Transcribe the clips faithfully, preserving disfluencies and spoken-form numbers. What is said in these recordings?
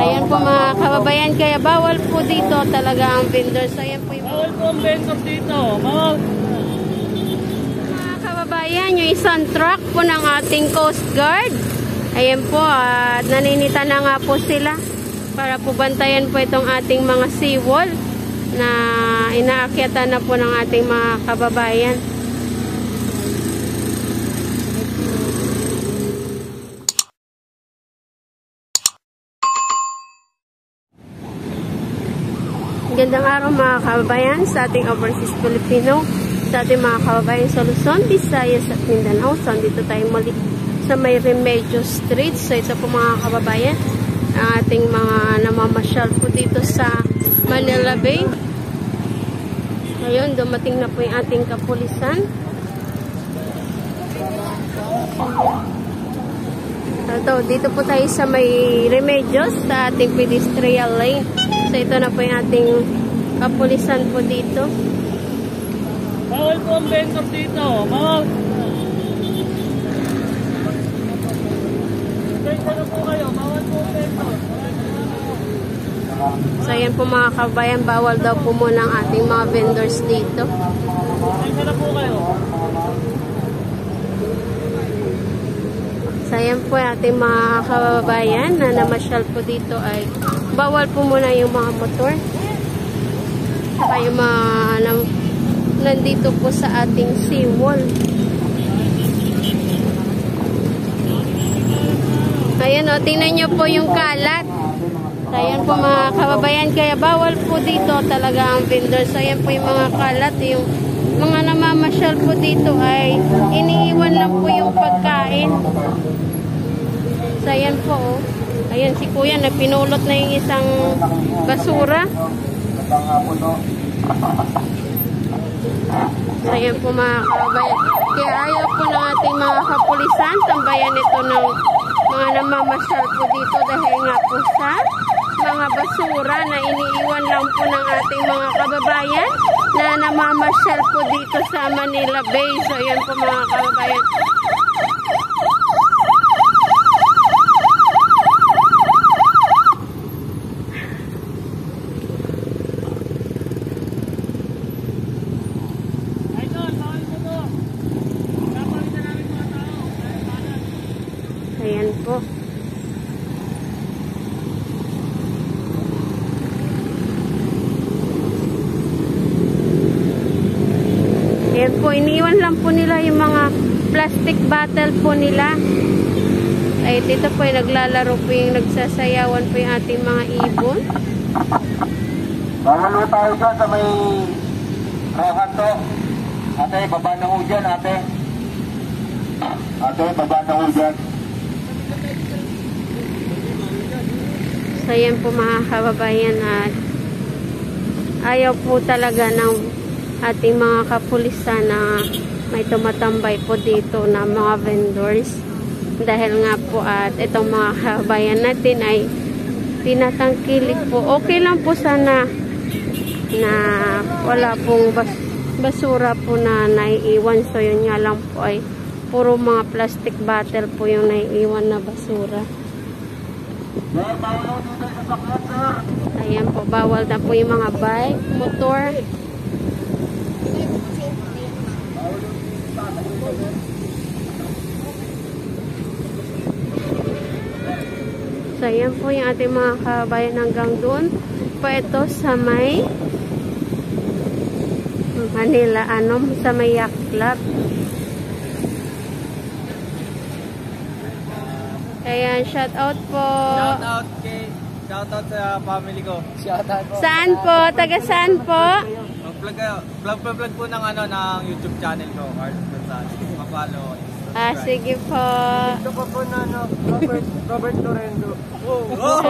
Ayan po mga kababayan, kaya bawal po dito talaga ang vendors. Ayan po yung bawal po ang vendor dito. Bawal. Mga kababayan, yung isang truck po ng ating Coast Guard. Ayan po, at naninita na nga po sila para po bantayan po itong ating mga seawall na inaakyatan na po ng ating mga kababayan. Magandang araw mga kababayan sa ating overseas Filipino, sa ating mga kababayan sa Luzon, Visayas at Mindanao. So, dito tayo muli sa may Remedios Street. So, ito po mga kababayan, ang ating mga namamasyal po dito sa Manila Bay. Ngayon, dumating na po yung ating kapulisan. Ito, dito po tayo sa may Remedios, sa ating pedestrian lane. So, ito na po yung ating kapulisan po dito. Bawal po ang vendor dito. Bawal. Pwede na po kayo. Bawal po ang vendor. So, ayan po mga kabayan, bawal daw po muna ang ating mga vendors dito. Pwede na po kayo. So, ayan po ating mga kababayan na namasyal po dito ay bawal po muna yung mga motor. Saka yung mga na, nandito po sa ating seawall. Ayan o, tingnan nyo po yung kalat. So, ayan po mga kababayan, kaya bawal po dito talaga ang vendor. So, ayan po yung mga kalat. Yung mga namamasyal po dito ay iniiwan lang po yung pagkain. So, ayan po o. Ayan si kuya na pinulot na yung isang basura. So, ayan po mga kababayan. Kaya ayaw po ng ating mga kapulisan tambayan ito ng mga namamasyal po dito dahil nga po sa mga basura na iniiwan lang po ng ating mga kababayan na namamasyal po dito sa Manila Bay. So, ayan po mga kababayan. Ayan po. Ayan po, iniwan lang po nila yung mga plastic bottle po nila. Ay, dito po yung naglalaro po yung nagsasayawan po yung ating mga ibon. Bawal po tayo dyan sa may rohan to. Ate, baba na ho dyan, ate. Ate, baba na ho dyan. So, yan po mga kababayan at ayaw po talaga ng ating mga kapulisan na may tumatambay po dito na mga vendors. Dahil nga po at itong mga kababayan natin ay tinatangkilik po. Okay lang po sana na wala pong bas basura po na naiiwan. So, yun nga lang po ay puro mga plastic bottle po yung naiiwan na basura. Ayan po, bawal na po yung mga bike, motor. So, ayan po yung ating mga kabayan hanggang doon. Po ito sa may Manila, ano, sa may Yacht Club. Ayan, shout out po. Shout out kay, shout out sa family ko. Shout out po. Saan po? Taga saan po? Vlog kayo, vlog vlog po ng ano ng YouTube channel ko, Carlos Gonzalez. Ma-follow. Ah, sige po. Ito pa po na no, Robert Robert Torrendo. Oh.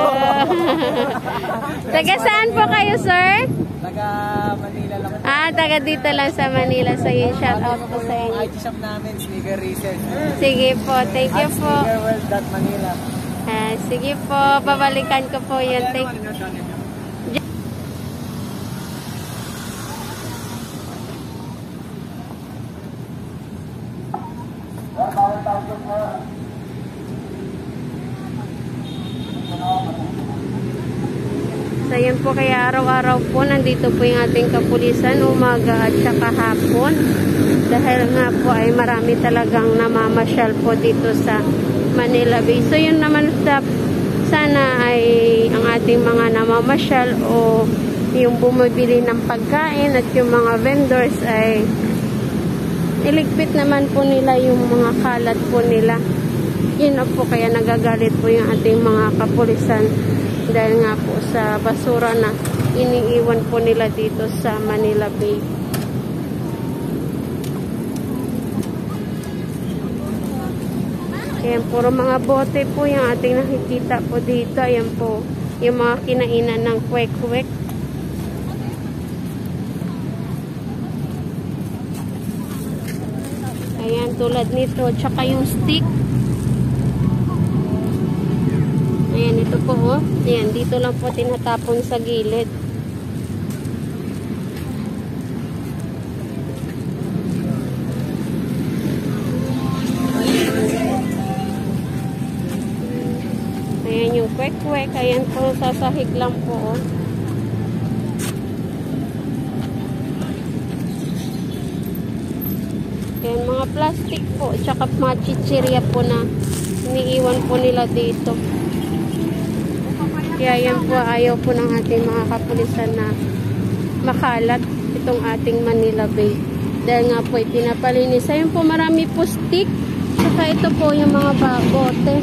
Taga saan po kayo, sir? Taga Manila lang. Ah, taga dito lang sa Manila. So, yun, shout out po sa inyo. I G shop namin, Sneaker Research. Sige po, thank you po. Sneakerworld dot manila. Ah, sige po, babalikan ko po yun. Thank So yan po, kaya araw-araw po nandito po yung ating kapulisan, umaga at saka hapon. Dahil nga po ay marami talagang namamasyal po dito sa Manila Bay. So yun naman sa, sana ay ang ating mga namamasyal o yung bumibili ng pagkain at yung mga vendors ay iligpit naman po nila yung mga kalat po nila. Yun na po, kaya nagagalit po yung ating mga kapulisan dahil nga po sa basura na iniiwan po nila dito sa Manila Bay. Ayan, puro mga bote po yung ating nakikita po dito. Ayan po, yung mga kinainan ng kwek-kwek. Ayan, tulad nito. Tsaka yung stick. Ayan, ito po, oh. Ayan, dito lang po tinatapon sa gilid. Ayan yung kwek-kwek. Ayan po, sasahig lang po, oh. Ayan, mga plastic po. Tsaka mga chichirya po na iniiwan po nila dito. Kaya yan po, ayaw po ng ating mga kapulisan na makalat itong ating Manila Bay. Dahil nga po ay pinapalinis. Ayun po, marami po stick. Saka ito po yung mga bote.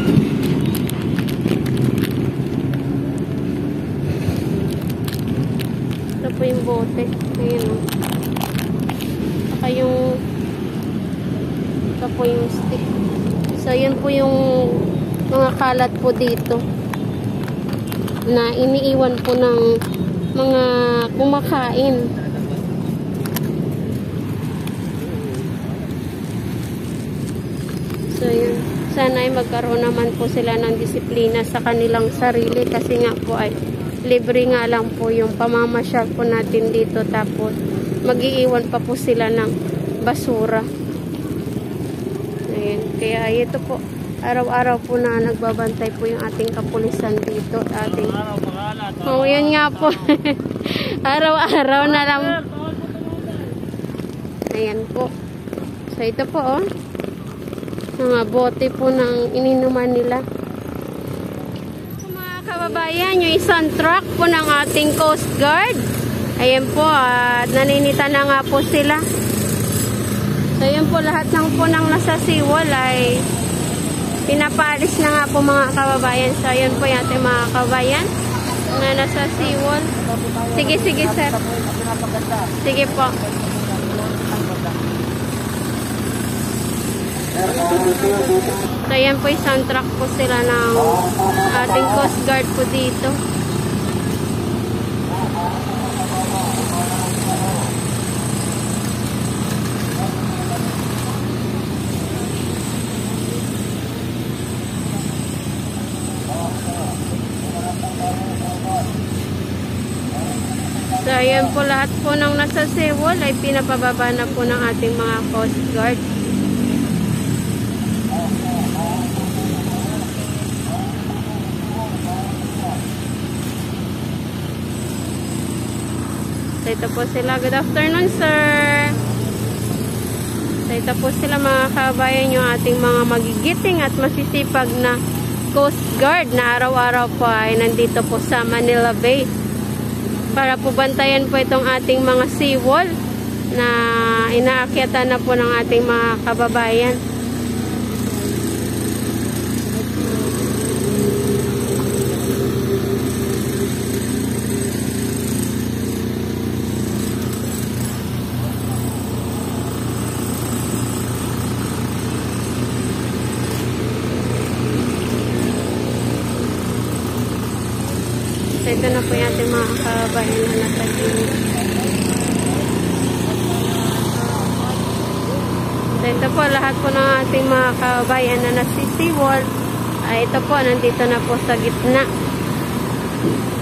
Ito po yung bote. Ayan o. Saka yung ito po yung stick. So yun po yung mga kalat po dito na iniiwan po ng mga kumakain. So yun, sana ay magkaroon naman po sila ng disiplina sa kanilang sarili, kasi nga po ay libre nga lang po yung pamamasyal po natin dito, tapos mag-iiwan pa po sila ng basura. Ayan, kaya ito po, araw-araw po na nagbabantay po yung ating kapulisan dito. Ating... Oh, yan nga po. Araw-araw na lang. Ayan po. So, ito po, oh. Mga bote po ng ininuman nila. So, mga kababayan, yung isang truck po ng ating Coast Guard. Ayan po, at uh, naninita na nga po sila. So, yun po, lahat ng po ng nasa seawall ay pinapaalis na nga po mga kababayan. So, ayan po yung ating mga kababayan na nasa seawall. Sige, sige, sir. Sige po. So, ayan po isang truck po sila ng ating Coast Guard po dito. So, ayan po, lahat po ng nasa seawall ay pinapababa na po ng ating mga Coast Guard. So, ito po sila. Good afternoon, sir. So, ito po sila mga kabayan, yung ating mga magigiting at masisipag na Coast Guard na araw-araw po ay nandito po sa Manila Bay para po bantayan po itong ating mga seawall na inaakyatan na po ng ating mga kababayan. So, ito na po yung ating mga kababayan na nasa gilid. So, ito po, lahat po ng ating mga kababayan na nasa seawall, ay ito po, nandito na po sa gitna.